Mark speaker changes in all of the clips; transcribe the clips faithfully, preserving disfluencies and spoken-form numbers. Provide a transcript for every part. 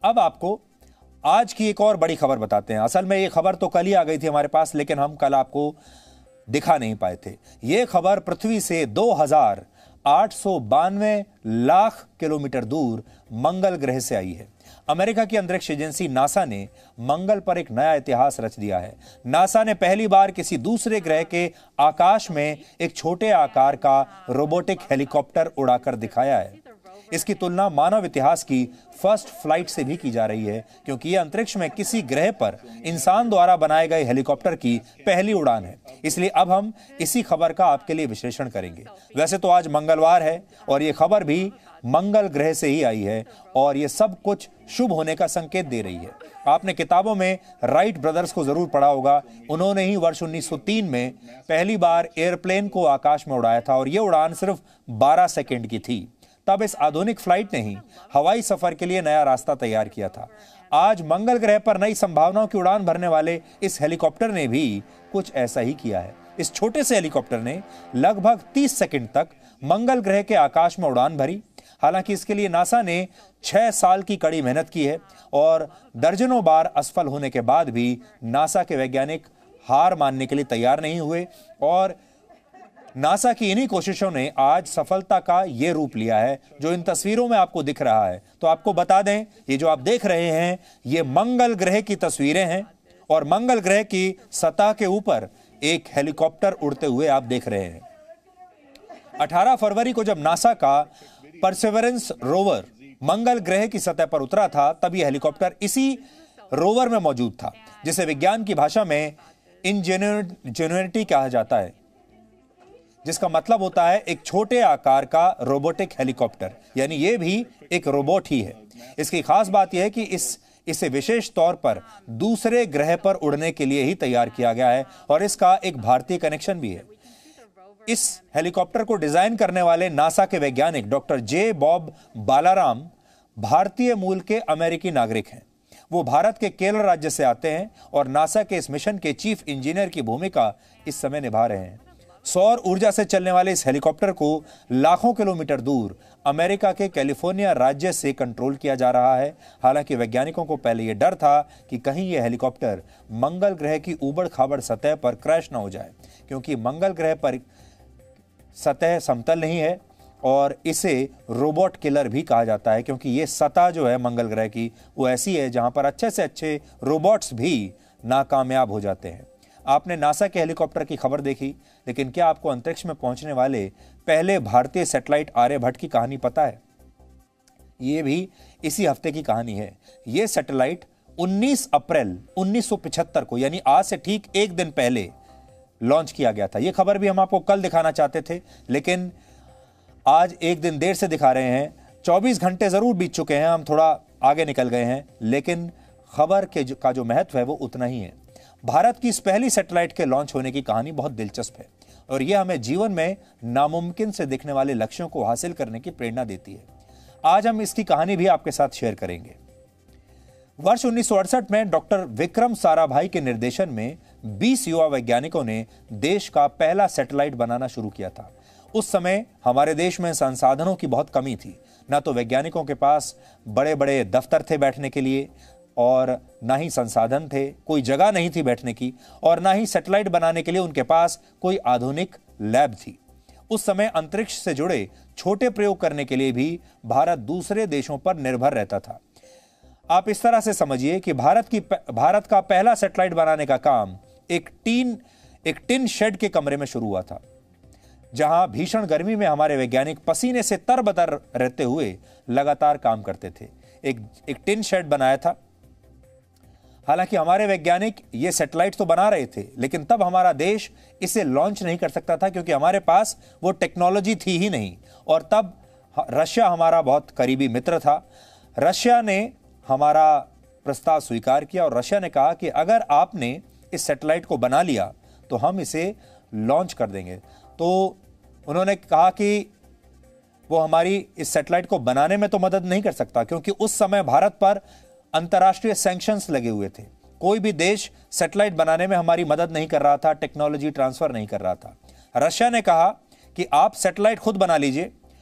Speaker 1: अब आपको आज की एक और बड़ी खबर बताते हैं। असल में ये खबर तो कल ही आ गई थी हमारे पास, लेकिन हम कल आपको दिखा नहीं पाए थे। ये खबर पृथ्वी से दो हजार आठ सौ बानवे लाख किलोमीटर दूर मंगल ग्रह से आई है। अमेरिका की अंतरिक्ष एजेंसी नासा ने मंगल पर एक नया इतिहास रच दिया है। नासा ने पहली बार किसी दूसरे ग्रह के आकाश में एक छोटे आकार का रोबोटिक हेलीकॉप्टर उड़ाकर दिखाया है। इसकी तुलना मानव इतिहास की फर्स्ट फ्लाइट से भी की जा रही है, क्योंकि यह अंतरिक्ष में किसी ग्रह पर इंसान द्वारा बनाए गए हेलीकॉप्टर की पहली उड़ान है। इसलिए अब हम इसी खबर का आपके लिए विश्लेषण करेंगे। वैसे तो आज मंगलवार है और यह खबर भी मंगल ग्रह से ही आई है और यह सब कुछ शुभ होने का संकेत दे रही है। आपने किताबों में राइट ब्रदर्स को जरूर पढ़ा होगा। उन्होंने ही वर्ष उन्नीस सौ तीन में पहली बार एयरप्लेन को आकाश में उड़ाया था और यह उड़ान सिर्फ बारह सेकेंड की थी। तब इस आधुनिक फ्लाइट ने ही हवाई सफर के लिए नया रास्ता तैयार किया था। आज मंगल ग्रह पर नई संभावनाओं की उड़ान भरने वाले इस हेलीकॉप्टर ने भी कुछ ऐसा ही किया है। इस छोटे से हेलीकॉप्टर ने लगभग तीस सेकंड तक मंगल ग्रह के आकाश में उड़ान भरी। हालांकि इसके लिए नासा ने छह साल की कड़ी मेहनत की है और दर्जनों बार असफल होने के बाद भी नासा के वैज्ञानिक हार मानने के लिए तैयार नहीं हुए और नासा की इन्हीं कोशिशों ने आज सफलता का यह रूप लिया है जो इन तस्वीरों में आपको दिख रहा है। तो आपको बता दें, ये जो आप देख रहे हैं ये मंगल ग्रह की तस्वीरें हैं और मंगल ग्रह की सतह के ऊपर एक हेलीकॉप्टर उड़ते हुए आप देख रहे हैं। अठारह फरवरी को जब नासा का परसेवरेंस रोवर मंगल ग्रह की सतह पर उतरा था, तब यह हेलीकॉप्टर इसी रोवर में मौजूद था, जिसे विज्ञान की भाषा में इंजेन्युइटी कहा जाता है, जिसका मतलब होता है एक छोटे आकार का रोबोटिक हेलीकॉप्टर। यानी यह भी एक रोबोट ही है। इसकी खास बात यह है कि इस इसे विशेष तौर पर दूसरे ग्रह पर उड़ने के लिए ही तैयार किया गया है और इसका एक भारतीय कनेक्शन भी है। इस हेलीकॉप्टर को डिजाइन करने वाले नासा के वैज्ञानिक डॉक्टर जे बॉब बालाराम भारतीय मूल के अमेरिकी नागरिक हैं। वो भारत के केरल राज्य से आते हैं और नासा के इस मिशन के चीफ इंजीनियर की भूमिका इस समय निभा रहे हैं। सौर ऊर्जा से चलने वाले इस हेलीकॉप्टर को लाखों किलोमीटर दूर अमेरिका के कैलिफोर्निया राज्य से कंट्रोल किया जा रहा है। हालांकि वैज्ञानिकों को पहले यह डर था कि कहीं यह हेलीकॉप्टर मंगल ग्रह की ऊबड़ खाबड़ सतह पर क्रैश न हो जाए, क्योंकि मंगल ग्रह पर सतह समतल नहीं है और इसे रोबोट किलर भी कहा जाता है, क्योंकि यह सतह जो है मंगल ग्रह की वो ऐसी है जहां पर अच्छे से अच्छे रोबोट्स भी नाकामयाब हो जाते हैं। आपने नासा के हेलीकॉप्टर की खबर देखी, लेकिन क्या आपको अंतरिक्ष में पहुंचने वाले पहले भारतीय सैटेलाइट आर्यभट्ट की कहानी पता है? यह भी इसी हफ्ते की कहानी है। यह सैटेलाइट उन्नीस अप्रैल उन्नीस सौ पचहत्तर को, यानी आज से ठीक एक दिन पहले लॉन्च किया गया था। यह खबर भी हम आपको कल दिखाना चाहते थे, लेकिन आज एक दिन देर से दिखा रहे हैं। चौबीस घंटे जरूर बीत चुके हैं, हम थोड़ा आगे निकल गए हैं, लेकिन खबर के जो, का जो महत्व है वो उतना ही है। भारत की इस पहली सैटेलाइट के लॉन्च होने की कहानी बहुत दिलचस्प है और यह हमें जीवन में नामुमकिन से दिखने वाले लक्ष्यों को हासिल करने की प्रेरणा देती है। आज हम इसकी कहानी भी आपके साथ शेयर करेंगे। वर्ष उन्नीस सौ अड़सठ में डॉक्टर विक्रम साराभाई के निर्देशन में बीस युवा वैज्ञानिकों ने देश का पहला सैटेलाइट बनाना शुरू किया था। उस समय हमारे देश में संसाधनों की बहुत कमी थी। न तो वैज्ञानिकों के पास बड़े बड़े दफ्तर थे बैठने के लिए और ना ही संसाधन थे, कोई जगह नहीं थी बैठने की, और ना ही सैटेलाइट बनाने के लिए उनके पास कोई आधुनिक लैब थी। उस समय अंतरिक्ष से जुड़े छोटे प्रयोग करने के लिए भी भारत दूसरे देशों पर निर्भर रहता था। आप इस तरह से समझिए कि भारत की भारत का पहला सैटेलाइट बनाने का काम एक टीन एक टिन शेड के कमरे में शुरू हुआ था, जहां भीषण गर्मी में हमारे वैज्ञानिक पसीने से तरबतर रहते हुए लगातार काम करते थे। एक एक टिन शेड बनाया था। हालांकि हमारे वैज्ञानिक ये सैटेलाइट तो बना रहे थे, लेकिन तब हमारा देश इसे लॉन्च नहीं कर सकता था, क्योंकि हमारे पास वो टेक्नोलॉजी थी ही नहीं। और तब रशिया हमारा बहुत करीबी मित्र था। रशिया ने हमारा प्रस्ताव स्वीकार किया और रशिया ने कहा कि अगर आपने इस सैटेलाइट को बना लिया तो हम इसे लॉन्च कर देंगे। तो उन्होंने कहा कि वो हमारी इस सैटेलाइट को बनाने में तो मदद नहीं कर सकता, क्योंकि उस समय भारत पर अंतर्राष्ट्रीय सैंक्शंस लगे हुए थे। कोई भी देश सैटेलाइट बनाने में हमारी मदद नहीं कर रहा था, टेक्नोलॉजी ट्रांसफर नहीं कर रहा था। रशिया ने कहा कि आप सैटेलाइट खुद बना लीजिए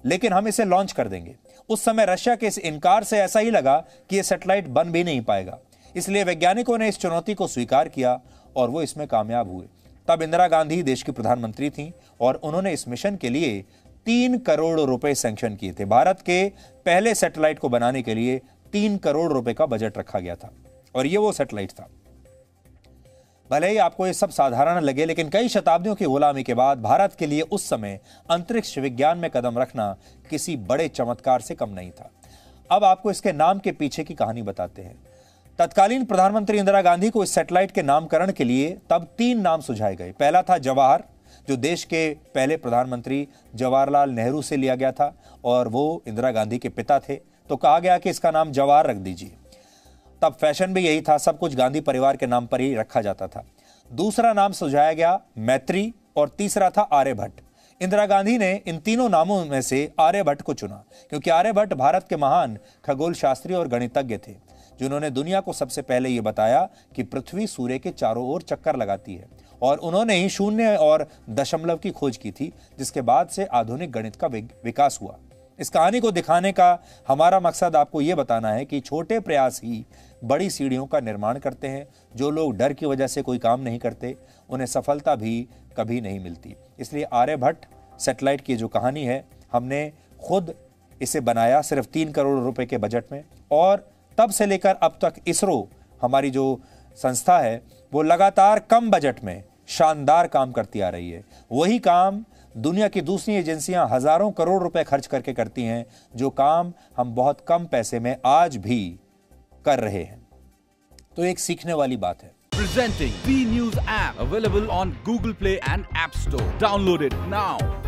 Speaker 1: लेकिन हम इसे लॉन्च कर देंगे। उस समय रशिया के इस इनकार से ऐसा ही लगा कि यह सैटेलाइट बन भी नहीं पाएगा, इसलिए वैज्ञानिकों ने इस चुनौती को स्वीकार किया और वो इसमें कामयाब हुए। तब इंदिरा गांधी देश की प्रधानमंत्री थीं और उन्होंने इस मिशन के लिए तीन करोड़ रुपए सैंक्शन किए थे। भारत के पहले सैटेलाइट को बनाने के लिए तीन करोड़ रुपए का बजट रखा गया था और ये वो सैटेलाइट था। भले ही आपको ये सब साधारण लगे, लेकिन कई शताब्दियों की गुलामी के बाद भारत के लिए उस समय अंतरिक्ष विज्ञान में कदम रखना किसी बड़े चमत्कार से कम नहीं था। अब आपको इसके नाम के पीछे की कहानी बताते हैं। तत्कालीन प्रधानमंत्री इंदिरा गांधी को इस सैटेलाइट के नामकरण के लिए तब तीन नाम सुझाए गए। पहला था जवाहर, जो देश के पहले प्रधानमंत्री जवाहरलाल नेहरू से लिया गया था और वो इंदिरा गांधी के पिता थे, तो कहा गया कि इसका नाम जवाहर रख दीजिए। तब फैशन भी यही था, सब कुछ गांधी परिवार के नाम पर ही रखा जाता था। दूसरा नाम सुझाया गया मैत्री और तीसरा था आर्यभट्ट। इंदिरा गांधी ने इन तीनों नामों में से आर्यभट्ट को चुना क्योंकि आर्यभट्ट भारत के महान खगोल शास्त्री और गणितज्ञ थे, जिन्होंने दुनिया को सबसे पहले यह बताया कि पृथ्वी सूर्य के चारों ओर चक्कर लगाती है, और उन्होंने ही शून्य और दशमलव की खोज की थी, जिसके बाद से आधुनिक गणित का विकास हुआ। इस कहानी को दिखाने का हमारा मकसद आपको यह बताना है कि छोटे प्रयास ही बड़ी सीढ़ियों का निर्माण करते हैं। जो लोग डर की वजह से कोई काम नहीं करते, उन्हें सफलता भी कभी नहीं मिलती। इसलिए आर्यभट्ट सैटेलाइट की जो कहानी है, हमने खुद इसे बनाया सिर्फ तीन करोड़ रुपए के बजट में, और तब से लेकर अब तक इसरो हमारी जो संस्था है वो लगातार कम बजट में शानदार काम करती आ रही है। वही काम दुनिया की दूसरी एजेंसियां हजारों करोड़ रुपए खर्च करके करती हैं, जो काम हम बहुत कम पैसे में आज भी कर रहे हैं। तो एक सीखने वाली बात है।
Speaker 2: Presenting B News app available on Google Play and App Store. Download it now.